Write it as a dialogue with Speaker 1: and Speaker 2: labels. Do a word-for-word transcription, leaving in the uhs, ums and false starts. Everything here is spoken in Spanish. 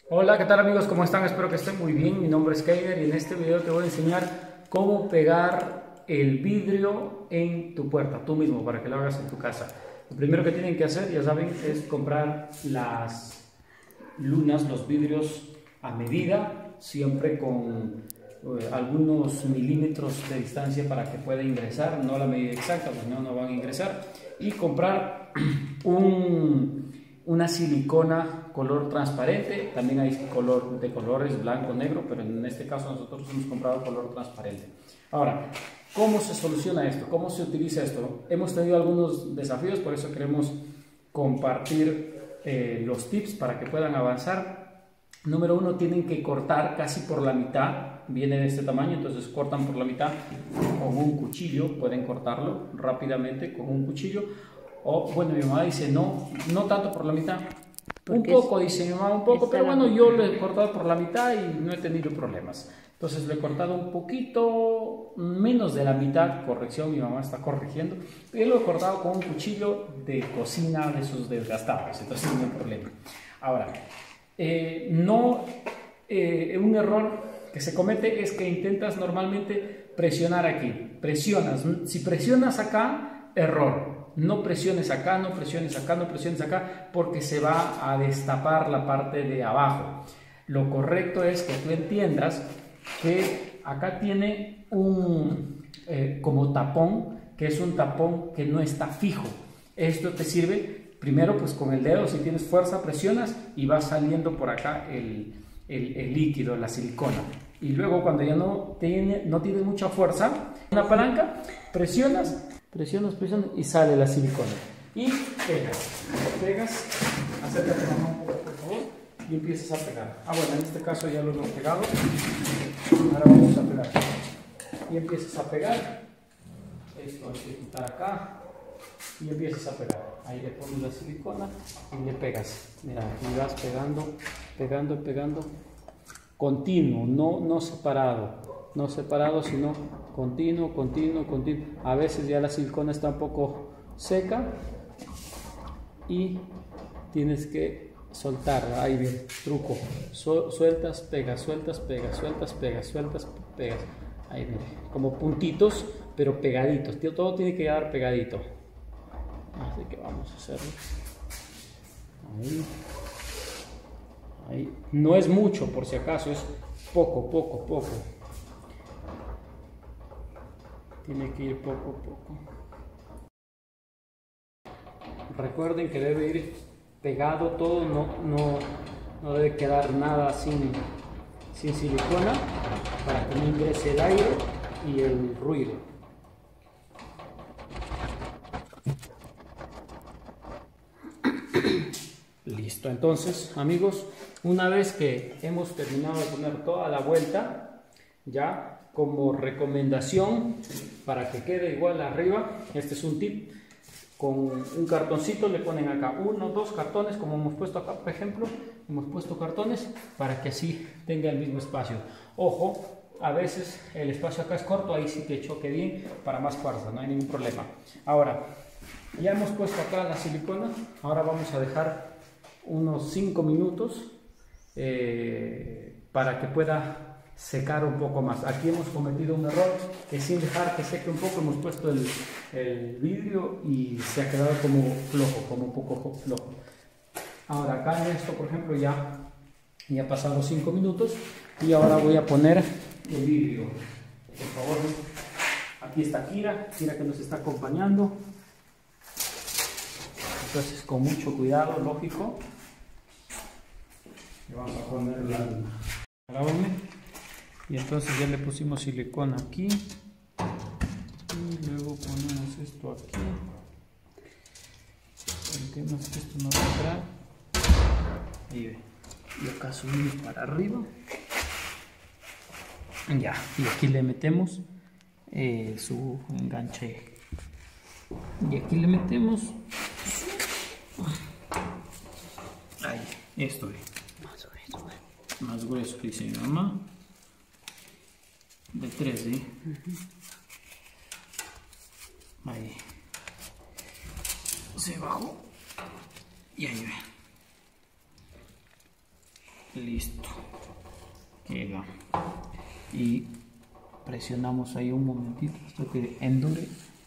Speaker 1: Hola, ¿qué tal amigos? ¿Cómo están? Espero que estén muy bien. Mi nombre es Keiner y en este video te voy a enseñar cómo pegar el vidrio en tu puerta, tú mismo, para que lo hagas en tu casa. Lo primero que tienen que hacer, ya saben, es comprar las lunas, los vidrios a medida, siempre con eh, algunos milímetros de distancia para que pueda ingresar, no la medida exacta, pues no, no van a ingresar. Y comprar un, una silicona color transparente, también hay color de colores blanco, negro, pero en este caso nosotros hemos comprado color transparente. Ahora, ¿cómo se soluciona esto? ¿Cómo se utiliza esto? Hemos tenido algunos desafíos, por eso queremos compartir eh, los tips para que puedan avanzar. Número uno, tienen que cortar casi por la mitad, viene de este tamaño, entonces cortan por la mitad con un cuchillo, pueden cortarlo rápidamente con un cuchillo. O bueno, mi mamá dice no, no tanto por la mitad, un poco, dice mi mamá, un poco, pero bueno, yo lo he cortado por la mitad y no he tenido problemas. Entonces lo he cortado un poquito menos de la mitad, corrección, mi mamá está corrigiendo, y lo he cortado con un cuchillo de cocina de esos desgastados, entonces no hay problema. Ahora, eh, no, eh, un error que se comete es que intentas normalmente presionar aquí, presionas, si presionas acá, error. No presiones acá, no presiones acá, no presiones acá, porque se va a destapar la parte de abajo. Lo correcto es que tú entiendas que acá tiene un eh, como tapón, que es un tapón que no está fijo. Esto te sirve, primero pues con el dedo, si tienes fuerza presionas y va saliendo por acá el, el, el líquido, la silicona. Y luego cuando ya no, tiene, no tienes mucha fuerza, una palanca, presionas, presionas, presionas y sale la silicona. Y pegas, pegas, acércate mamá un poco por favor y empiezas a pegar. Ah bueno, en este caso ya lo hemos pegado, ahora vamos a pegar. Y empiezas a pegar, esto hay que quitar acá y empiezas a pegar. Ahí le pones la silicona y le pegas. Mira, y vas pegando, pegando, pegando. Continuo, no, no separado, no separado, sino continuo, continuo, continuo. A veces ya la silicona está un poco seca y tienes que soltar. Ahí viene, truco. Su sueltas, pegas, sueltas, pegas, sueltas, pegas, sueltas, pegas. Ahí viene, como puntitos, pero pegaditos. Todo tiene que quedar pegadito. Así que vamos a hacerlo. Ahí. Ahí. No es mucho, por si acaso, es poco, poco, poco. Tiene que ir poco, poco. Recuerden que debe ir pegado todo, no, no, no debe quedar nada sin, sin silicona para que no ingrese el aire y el ruido. Listo, entonces amigos, una vez que hemos terminado de poner toda la vuelta, ya como recomendación para que quede igual arriba, este es un tip, con un cartoncito le ponen acá uno, dos cartones, como hemos puesto acá por ejemplo, hemos puesto cartones para que así tenga el mismo espacio. Ojo, a veces el espacio acá es corto, ahí sí que choque bien para más fuerza, no hay ningún problema. Ahora, ya hemos puesto acá la silicona, ahora vamos a dejar unos cinco minutos eh, para que pueda secar un poco más. Aquí hemos cometido un error que sin dejar que seque un poco hemos puesto el, el vidrio y se ha quedado como flojo, como un poco flojo. Ahora acá en esto por ejemplo ya, ya pasaron cinco minutos y ahora voy a poner el vidrio. Por favor, aquí está Kira, Kira que nos está acompañando. Entonces con mucho cuidado, lógico. Y vamos a poner la luna. Y entonces ya le pusimos silicona aquí. Y luego ponemos esto aquí. El tema es que esto no vendrá. Y, y acá subimos para arriba. Ya, y aquí le metemos eh, su enganche. Y aquí le metemos. Ahí, esto es. Más grueso. Más grueso, dice mi mamá. De tres, ¿eh? Uh-huh. Ahí. Se bajó. Y ahí ve. Listo. Queda. Y presionamos ahí un momentito hasta que endure.